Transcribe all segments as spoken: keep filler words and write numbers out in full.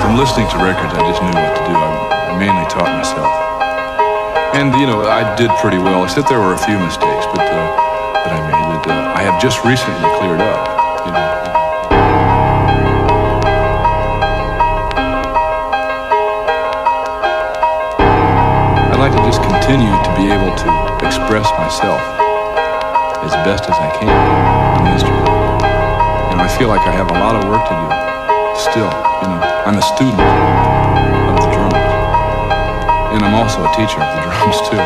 from listening to records, I just knew what to do. I, I mainly taught myself. And, you know, I did pretty well, except there were a few mistakes but, uh, that I made that uh, I have just recently cleared up, you know. I'd like to just continue to be able to express myself as best as I can on the instrument. And I feel like I have a lot of work to do still, you know. I'm a student of the drums. And I'm also a teacher of the drums too.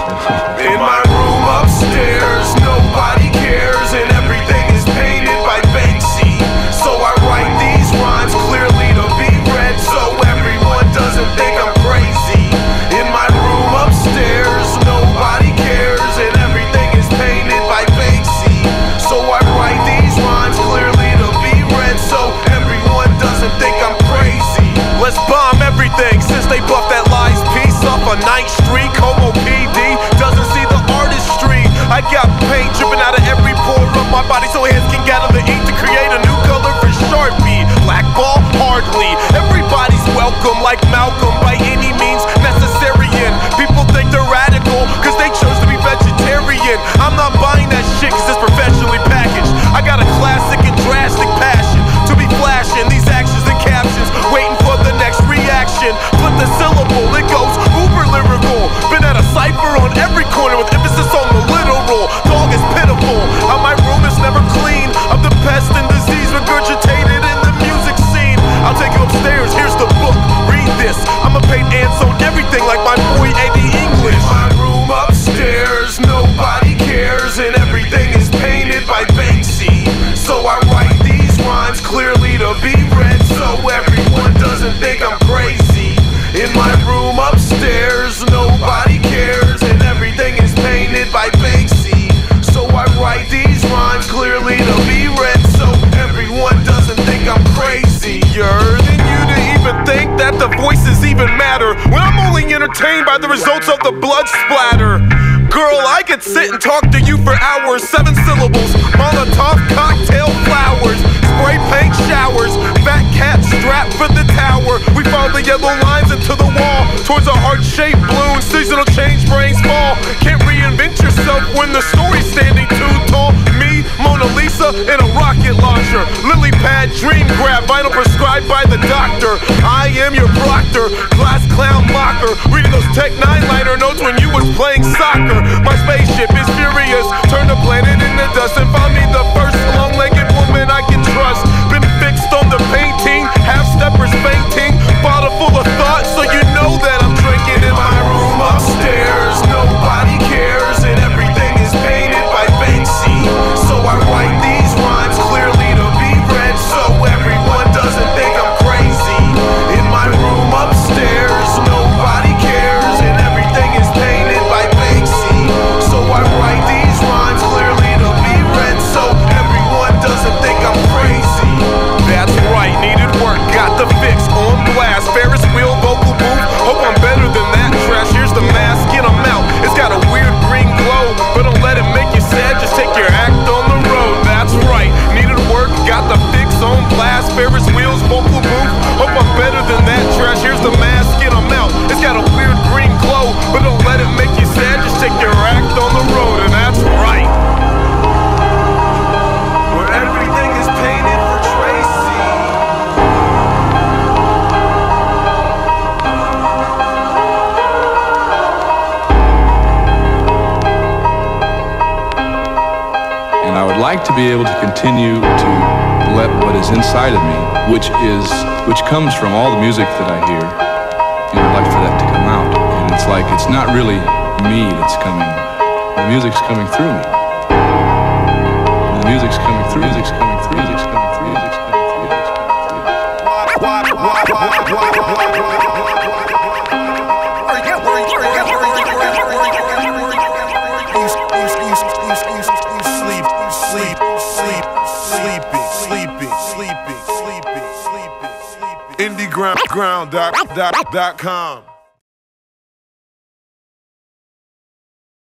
In my room upstairs, nobody cares, and everything is painted by Banksy. So I write these rhymes clearly to be read, so everyone doesn't think I'm crazy. In my room upstairs, nobody cares, and everything is painted by Banksy. So I write these rhymes clearly to be read, so everyone doesn't think I'm crazy. Let's bomb everything since they buffed that lies piece off on ninth street. Como P D doesn't see the artistry. I got paint dripping out of every pore of my body so hands can gather the ink to create a new color for Sharpie. Blackball? Hardly. Everybody's welcome like Malcolm by any means necessary. And people think they're radical cause they chose to be vegetarian. I'm not buying that shit cause it's professionally packaged. I got a classic and drastic passion to be flashing these actions and captions, waiting for the next reaction. Flip the syllable, it goes uber lyrical. Been at a cipher on every corner with emphasis on the literal. Dog is pitiful, how my room is never clean of the pest and disease regurgitated in the music scene. I'll take you upstairs, here's the book, read this. I'ma paint ants on everything like my boy A D English. In my room upstairs, nobody cares, and everything is painted by Banksy. So I write these rhymes clearly to be read, so everyone doesn't think I'm crazy. In my room upstairs, nobody cares, and everything is painted by Banksy. So I write these rhymes clearly to be read, so everyone doesn't think I'm crazier than you to even think that the voices even matter when I'm only entertained by the results of the blood splatter. Girl, I could sit and talk to you for hours. Seven syllables, Molotov cocktail flowers, spray paint showers, fat cat strapped for the tower. We follow the yellow lines into the wall towards a heart-shaped balloon. Seasonal change, brains fall. Can't reinvent yourself when the story's standing too tall. Me, Mona Lisa, and a rocket launcher. Lily pad, dream grab, vinyl prescribed by the doctor. I am your proctor, glass clown mocker. Reading those Tech Nine liner notes when you was playing soccer. My spaceship is furious, turn the planet into dust and find me the first long-legged woman I can trust. Been fixed on the painting, half-steppers fainting, bottle full of thoughts, so you know that I'm drinking in my room upstairs. Nobody cares, and everything is painted by Banksy. So I write these rhymes clearly to be read, so everyone doesn't think I'm crazy. In my room upstairs, nobody cares, and everything is painted by Banksy. So I write these rhymes clearly to be read, so everyone doesn't think I'm crazy. That's right, needed work, got the fix on blast. Ferris wheel, vocal booth, hope I'm better than that trash. Here's the mask, get 'em out. It's got a weird green glow, but don't let it make you sad, just take your act on the road. That's right, needed work, got the fix on blast. Ferris wheels, vocal booth, hope I'm better than that trash. Here's the mask, get 'em out. It's got a weird green glow, but don't let it make you sad, just take your act on the road. And that's right, where everything is painted for Tracy. And I would like to be able to continue to let what is inside of me, which is, which comes from all the music that I hear, you know, I'd like for that to come out. And it's like, it's not really me that's coming, the music's coming through me. And the music's coming through, music's coming through, music's coming through, music's coming through, music's coming through. IndyGround dot com